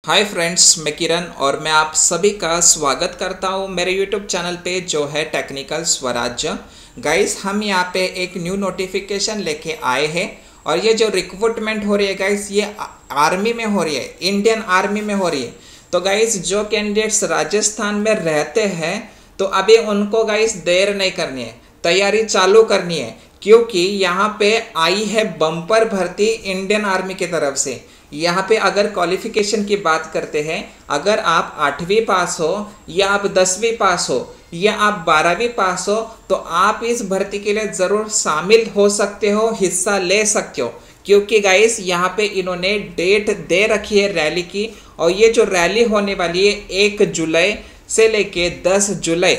Hi friends, मैं किरण और मैं आप सभी का स्वागत करता हूँ मेरे यूट्यूब चैनल पे जो है टेक्निकल स्वराज्य। गाइस, हम यहाँ पे एक न्यू नोटिफिकेशन लेके आए हैं और ये जो रिक्रूटमेंट हो रही है गाइस, ये आर्मी में हो रही है, इंडियन आर्मी में हो रही है। तो गाइस, जो कैंडिडेट्स राजस्थान में रहते हैं तो अभी उनको गाइस देर नहीं करनी है, तैयारी चालू करनी है, क्योंकि यहाँ पे आई है बम्पर भर्ती इंडियन आर्मी की तरफ से। यहाँ पे अगर क्वालिफिकेशन की बात करते हैं, अगर आप 8वीं पास हो या आप 10वीं पास हो या आप 12वीं पास हो तो आप इस भर्ती के लिए ज़रूर शामिल हो सकते हो, हिस्सा ले सकते हो। क्योंकि गाइस, यहाँ पे इन्होंने डेट दे रखी है रैली की, और ये जो रैली होने वाली है 1 जुलाई से लेके 10 जुलाई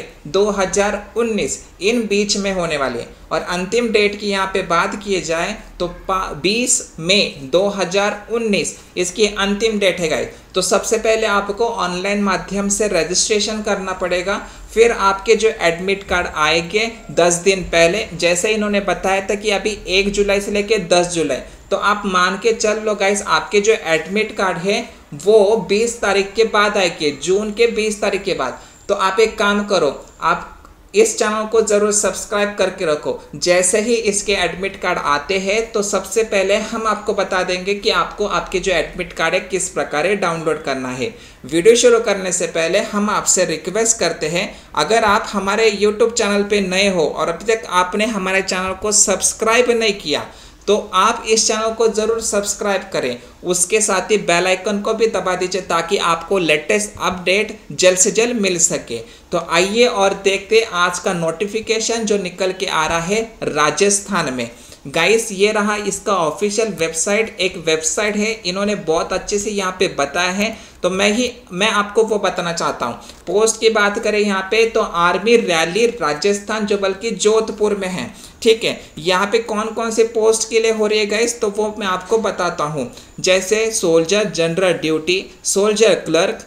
2019 इन बीच में होने वाली है। और अंतिम डेट की यहाँ पे बात किए जाए तो 20 मई 2019 इसकी अंतिम डेट है गाइस। तो सबसे पहले आपको ऑनलाइन माध्यम से रजिस्ट्रेशन करना पड़ेगा, फिर आपके जो एडमिट कार्ड आएंगे 10 दिन पहले, जैसे इन्होंने बताया था कि अभी 1 जुलाई से लेके 10 जुलाई, तो आप मान के चल लो गाइस, आपके जो एडमिट कार्ड है वो 20 तारीख के बाद आएगी, जून के 20 तारीख के बाद। तो आप एक काम करो, आप इस चैनल को जरूर सब्सक्राइब करके रखो। जैसे ही इसके एडमिट कार्ड आते हैं तो सबसे पहले हम आपको बता देंगे कि आपको आपके जो एडमिट कार्ड है किस प्रकार डाउनलोड करना है। वीडियो शुरू करने से पहले हम आपसे रिक्वेस्ट करते हैं, अगर आप हमारे यूट्यूब चैनल पे नए हो और अभी तक आपने हमारे चैनल को सब्सक्राइब नहीं किया तो आप इस चैनल को ज़रूर सब्सक्राइब करें, उसके साथ ही बेल आइकन को भी दबा दीजिए ताकि आपको लेटेस्ट अपडेट जल्द से जल्द मिल सके। तो आइए और देखते आज का नोटिफिकेशन जो निकल के आ रहा है राजस्थान में। गाइस, ये रहा इसका ऑफिशियल वेबसाइट, एक वेबसाइट है, इन्होंने बहुत अच्छे से यहाँ पे बताया है, तो मैं आपको वो बताना चाहता हूँ। पोस्ट की बात करें यहाँ पे तो आर्मी रैली राजस्थान, जो बल्कि जोधपुर में है, ठीक है। यहाँ पे कौन कौन से पोस्ट के लिए हो रही है गाइस, तो वो मैं आपको बताता हूँ। जैसे soldier general duty, soldier clerk,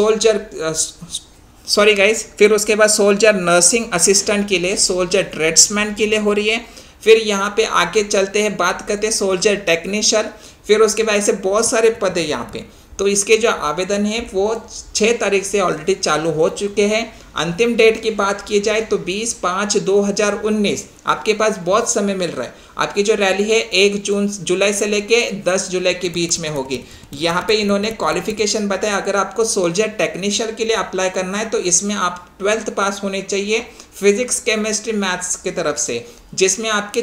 sorry guys, फिर उसके बाद सोल्जर नर्सिंग असिस्टेंट के लिए, सोल्जर ट्रेड्समैन के लिए हो रही है। फिर यहाँ पे आगे चलते हैं, बात करते हैं सोल्जर टेक्नीशियन, फिर उसके बाद ऐसे बहुत सारे पद है यहाँ पे। तो इसके जो आवेदन है वो 6 तारीख से ऑलरेडी चालू हो चुके हैं। अंतिम डेट की बात की जाए तो 20/5/2019, आपके पास बहुत समय मिल रहा है। आपकी जो रैली है 1 जुलाई से लेके 10 जुलाई के बीच में होगी। यहाँ पे इन्होंने क्वालिफिकेशन बताया, अगर आपको सोल्जर टेक्नीशियन के लिए अप्लाई करना है तो इसमें आप 12th पास होने चाहिए फिजिक्स केमिस्ट्री मैथ्स की तरफ से, जिसमें आपके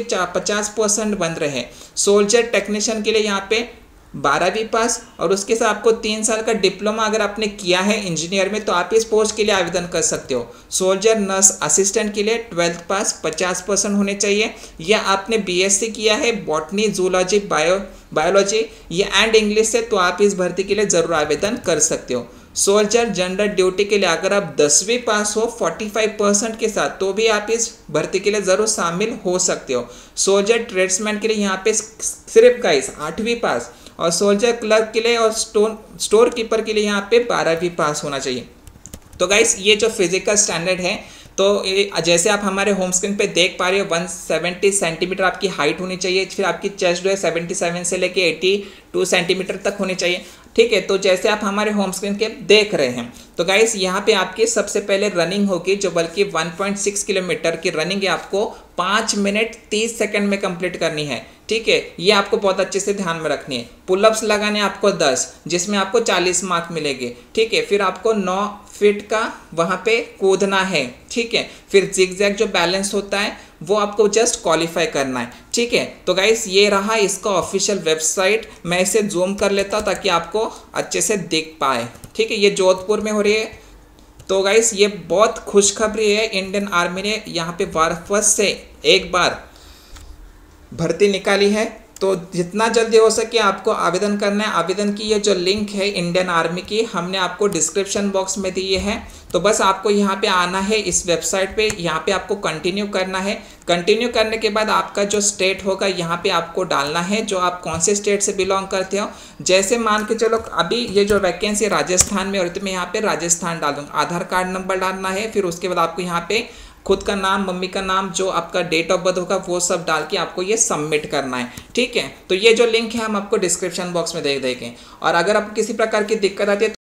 50% बन रहे हैं। सोल्जर टेक्नीशियन के लिए यहाँ पे 12वीं पास और उसके साथ आपको 3 साल का डिप्लोमा अगर आपने किया है इंजीनियर में तो आप इस पोस्ट के लिए आवेदन कर सकते हो। सोल्जर नर्स असिस्टेंट के लिए 12th पास 50% होने चाहिए, या आपने बीएससी किया है बॉटनी, जूलॉजी, बायोलॉजी या एंड इंग्लिश से, तो आप इस भर्ती के लिए ज़रूर आवेदन कर सकते हो। सोल्जर जनरल ड्यूटी के लिए अगर आप 10वीं पास हो 45% के साथ तो भी आप इस भर्ती के लिए ज़रूर शामिल हो सकते हो। सोल्जर ट्रेड्समैन के लिए यहाँ पे सिर्फ गाइस 8वीं पास, और सोल्जर क्लर्क के लिए और स्टोर कीपर के लिए यहाँ पे 12वीं पास होना चाहिए। तो गाइस, ये जो फिजिकल स्टैंडर्ड है, तो जैसे आप हमारे होम स्क्रीन पे देख पा रहे हो 170 सेंटीमीटर आपकी हाइट होनी चाहिए, फिर आपकी चेस्ट जो है 77 से लेके 82 सेंटीमीटर तक होनी चाहिए, ठीक है। तो जैसे आप हमारे होम स्क्रीन के देख रहे हैं, तो गाइस यहाँ पे आपकी सबसे पहले रनिंग होगी, जो बल्कि 1.6 किलोमीटर की रनिंग है, आपको 5 मिनट 30 सेकंड में कंप्लीट करनी है, ठीक है। ये आपको बहुत अच्छे से ध्यान में रखनी है। पुलअप्स लगाने आपको 10, जिसमें आपको 40 मार्क मिलेंगे, ठीक है। फिर आपको 9 फीट का वहाँ पे कूदना है, ठीक है। फिर जिगजैग जो बैलेंस होता है वो आपको जस्ट क्वालिफाई करना है, ठीक है। तो गाइस, ये रहा इसका ऑफिशियल वेबसाइट। मैं इसे जूम कर लेता हूँ ताकि आपको अच्छे से दिख पाए, ठीक है। ये जोधपुर में हो रही है। तो गाइस, ये बहुत खुशखबरी है, इंडियन आर्मी ने यहाँ पे वापस से एक बार भर्ती निकाली है। तो जितना जल्दी हो सके आपको आवेदन करना है। आवेदन की ये जो लिंक है इंडियन आर्मी की, हमने आपको डिस्क्रिप्शन बॉक्स में दी है। तो बस आपको यहाँ पे आना है इस वेबसाइट पे, यहाँ पे आपको कंटिन्यू करना है। कंटिन्यू करने के बाद आपका जो स्टेट होगा यहाँ पे आपको डालना है, जो आप कौन से स्टेट से बिलोंग करते हो। जैसे मान के चलो अभी ये जो वैकेंसी राजस्थान में और तो मैं यहाँ पे राजस्थान डाल दूँगा। आधार कार्ड नंबर डालना है, फिर उसके बाद आपको यहाँ पे खुद का नाम, मम्मी का नाम, जो आपका डेट ऑफ बर्थ होगा वो सब डाल के आपको ये सबमिट करना है। ठीक है, तो ये जो लिंक है हम आपको डिस्क्रिप्शन बॉक्स में दे देंगे। और अगर आपको किसी प्रकार की दिक्कत आती है